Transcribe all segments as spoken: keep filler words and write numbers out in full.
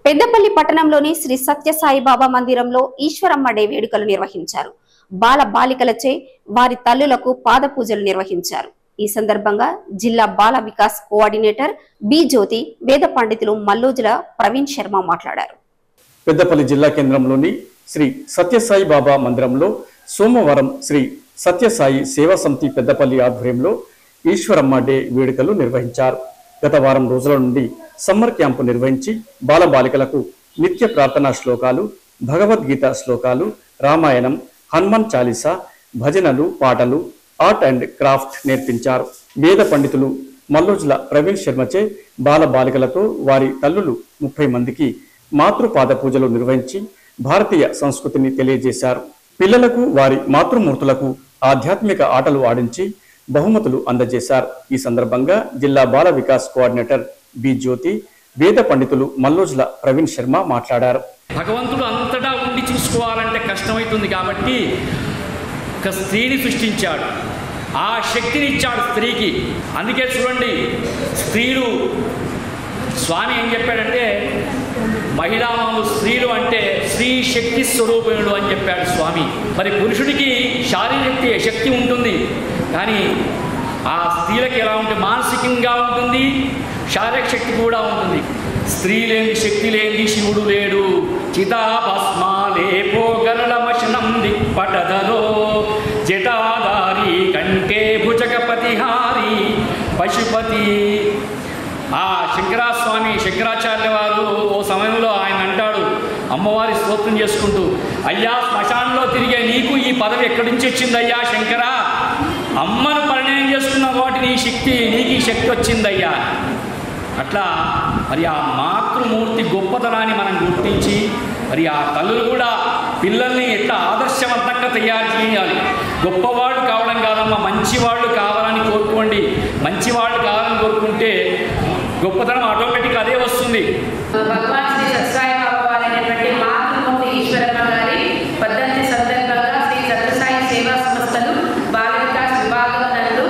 పెద్దపల్లి పట్టణంలోని శ్రీ సత్యసాయిబాబా మందిరంలో ఈశ్వరమ్మ డే వేడుకలు నిర్వహించారు. బాల బాలికలచే వారి తల్లులకు పాద పూజలు నిర్వహించారు. ఈ సందర్భంగా జిల్లా బాల వికాస్ కోఆర్డినేటర్ బి జ్యోతి, వేద పండితులు మల్లోజుల ప్రవీణ్ శర్మ మాట్లాడారు. పెద్దపల్లి జిల్లా కేంద్రంలోని శ్రీ సత్యసాయి బాబా మందిరంలో సోమవారం శ్రీ సత్యసాయి సేవా సమితి పెద్దపల్లి ఆధ్వర్యంలో ఈశ్వరమ్మ డే వేడుకలు నిర్వహించారు. గత వారం రోజుల నుండి సమ్మర్ క్యాంపు నిర్వహించి బాలబాలికలకు నిత్య ప్రార్థనా శ్లోకాలు, భగవద్గీత శ్లోకాలు, రామాయణం, హనుమాన్ చాలీసా, భజనలు, పాటలు, ఆర్ట్ అండ్ క్రాఫ్ట్ నేర్పించారు. వేద పండితులు మల్లోజుల ప్రవీణ్ శర్మచే బాల బాలికలతో వారి తల్లులు ముప్పై మందికి మాతృపాద పూజలు నిర్వహించి భారతీయ సంస్కృతిని తెలియజేశారు. పిల్లలకు వారి మాతృమూర్తులకు ఆధ్యాత్మిక ఆటలు ఆడించి బహుమతులు అందజేశారు. ఈ సందర్భంగా జిల్లా బాల వికాస్ కోఆర్డినేటర్ బి జ్యోతి, వేద పండితులు మల్లోజుల ప్రవీణ్ శర్మ మాట్లాడారు. భగవంతుడు అంతటా ఉండి చూసుకోవాలంటే కష్టమవుతుంది కాబట్టి ఒక స్త్రీని సృష్టించాడు, ఆ శక్తిని ఇచ్చాడు స్త్రీకి. అందుకే చూడండి, స్త్రీలు స్వామి ఏం చెప్పాడంటే మహిళామాలు స్త్రీలు అంటే స్త్రీ శక్తి స్వరూపిణుడు అని చెప్పాడు స్వామి. మరి పురుషుడికి శారీరక శక్తి ఉంటుంది, కానీ ఆ స్త్రీలకు ఎలా ఉంటుంది, మానసికంగా ఉంటుంది, శారీరక శక్తి కూడా ఉంటుంది. స్త్రీ లేని శక్తి లేని శివుడు లేడు. చితాభస్మాలేపో గరళమశనం దిక్పటధరో జటాధారి కంటే భుజగపతిహారి పశుపతి. ఆ శంకరాస్వామి శంకరాచార్య వారు ఓ సమయంలో ఆయన అంటాడు, అమ్మవారి స్తోత్రం చేసుకుంటూ, అయ్యా శ్మశానంలో తిరిగే నీకు ఈ పదవి ఎక్కడి నుంచి వచ్చిందయ్యా శంకరా, అమ్మను పరిణయం చేసుకున్న వాటి నీ శక్తి, నీకు ఈ శక్తి వచ్చిందయ్యా. అట్లా మరి ఆ మాతృమూర్తి గొప్పతనాన్ని మనం గుర్తించి మరి ఆ తల్లులు కూడా పిల్లల్ని ఎట్లా ఆదర్శవంతంగా తయారు చేయాలి. గొప్పవాళ్ళు కావడం కాదమ్మా, మంచివాళ్ళు కావాలని కోరుకోండి. మంచివాళ్ళు కావాలని కోరుకుంటే గొప్పతనం ఆటోమేటిక్ అదే వస్తుంది. భగవాన్ శ్రీ సత్యసాయి బాబా వారైనటువంటి మాతృమూర్తి ఈశ్వరమ్మ గారి పద్ధతి సందర్భంగా శ్రీ సత్యసాయి సేవా సంస్థలు బాల వికాస్ విభాగం నందు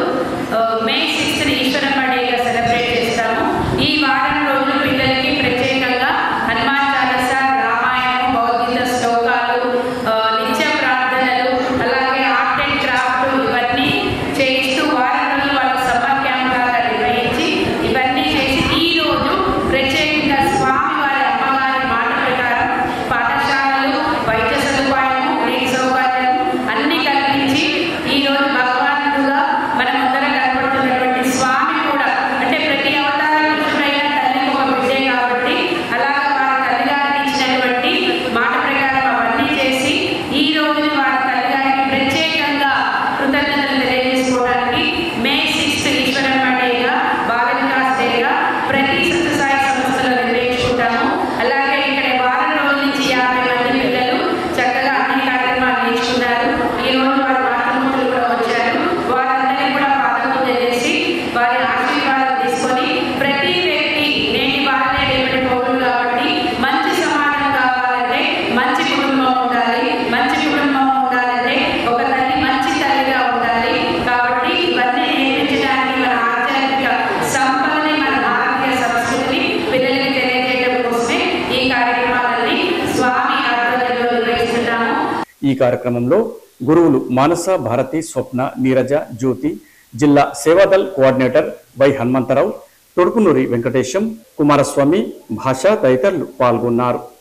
మే సిక్స్త్ ఈశ్వరమ్మ డేగా సెలబ్రేట్ చేస్తాము. ఈ వారం రోజులు పిల్లలకి ప్రత్యేకంగా హనుమాన్ చాలీసా, రామాయణం, భగవద్గీత శ్లోకాలు, నిత్య ప్రార్థనలు, అలాగే ఆర్ట్ అండ్ క్రాఫ్ట్ ఇవన్నీ చేయిస్తూ వారం రోజులు వాళ్ళకి సమ్మర్ క్యాంప్ లాగా నిర్వహించి ఇవన్నీ చేసి ఈ రోజు ప్రత్యేకంగా స్వామి వారి అమ్మగారి మాట ప్రకారం పాఠశాలలు, వైద్య సదుపాయము, నీటి సౌకర్యం అన్ని కల్పించి ఈ రోజు భగవానుడుగా మనమందరం కనపడుతున్నటువంటి స్వామి కూడా, అంటే ప్రతి అవతార పురుషుడైన తల్లికి ఒక బిడ్డే కాబట్టి అలాగా వారి తల్లిగారికి ఇచ్చినటువంటి మాట ప్రకారం అవన్నీ చేసి ఈ రోజు వారి తల్లిగారికి ప్రత్యేకంగా కృతజ్ఞతలు తెలియజేసుకోవడానికి మే సిక్స్త్ ఈశ్వరమ్మ డేగా, బాల వికాస్ డేగా ప్రతి సత్యసాయి సంస్థలో నిర్వహించుకుంటాము. అలాగే ఇక్కడ వారం రోజుల నుంచి యాభై మంది పిల్లలు చక్కగా అన్ని కార్యక్రమాలు నేర్చుకున్నారు. ఈ రోజు వారి మాతృమూర్తులు కూడా వచ్చారు. వారందరినీ కూడా పాదపూజ చేసి వారి ఆశీర్వాదం తీసుకొని ప్రతి వ్యక్తి నేటి బాలనే రేపటి పౌరులు కాబట్టి మంచి సమాజం కావాలంటే మంచి కుటుంబం ఉండాలి. మంచి కుటుంబం ఉండాలంటే ఒక తల్లి మంచి తల్లిగా ఉండాలి. కాబట్టి ఇవన్నీ నేర్పించడానికి మన ఆధ్యాత్మిక సంపదని, మన భారతీయ సంస్కృతిని పిల్లలకి తెలియజేయడం కోసమే ఈ కార్యక్రమాలన్నీ స్వామి ఆధ్వర్యంలో నిర్వహిస్తున్నాము. ఈ కార్యక్రమంలో గురువులు మానస, భారతి, స్వప్న, నీరజ, జ్యోతి, జిల్లా సేవాదల్ కోఆర్డినేటర్ వై హనుమంతరావు, తొడుకునూరి వెంకటేశం, కుమారస్వామి, భాష తదితరులు పాల్గొన్నారు.